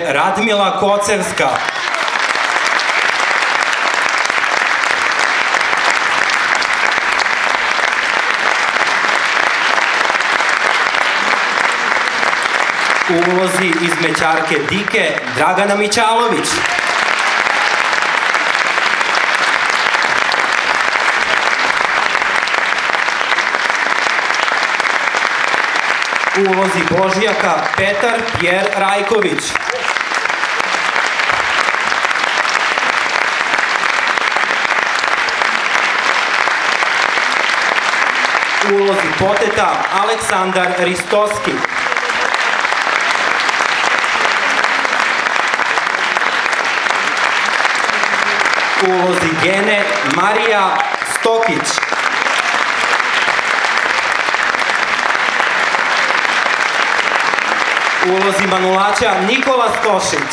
Radmila Kocevska. U ulozi izmećarke Dike Dragana Mićalović. U ulozi Božijaka Petar Pjer Rajković. U ulozi Poteta Aleksandar Ristoski. U ulozi Gene Marija Stokić. U ulozi Manulača Nikola Stošić.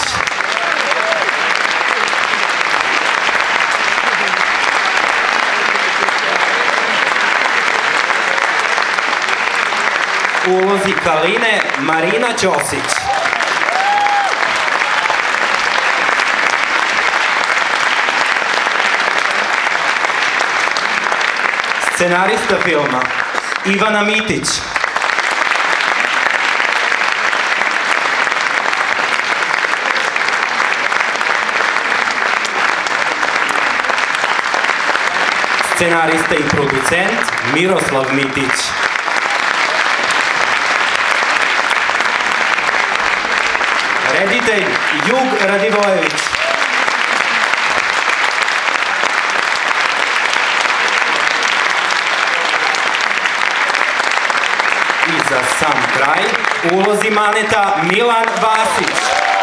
U ulozi Kaline Marina Ćosić. Scenarista filma Ivana Mitić. Scenarista i producent Miroslav Mitić. Reditelj Jug Radivojević. I za sam kraj u ulozi Maneta Milan Vasić.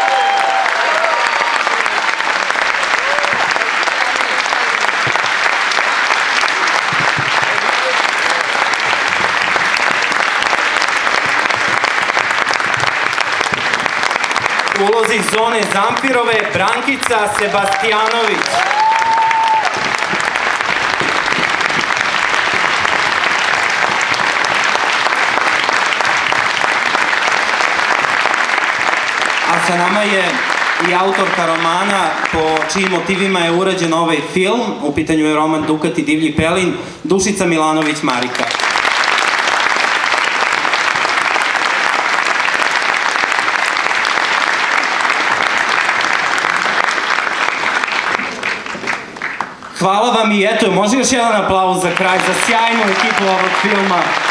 U ulozi Zone Zamfirove Brankica Sebastijanović. A sa nama je i autorka romana po čijim motivima je urađen ovaj film. U pitanju je roman Dukat i divlji pelin, Dušica Milanović-Marika. Hvala vam i eto, može još jedan aplauz za kraj, za sjajnu ekipu ovog filma.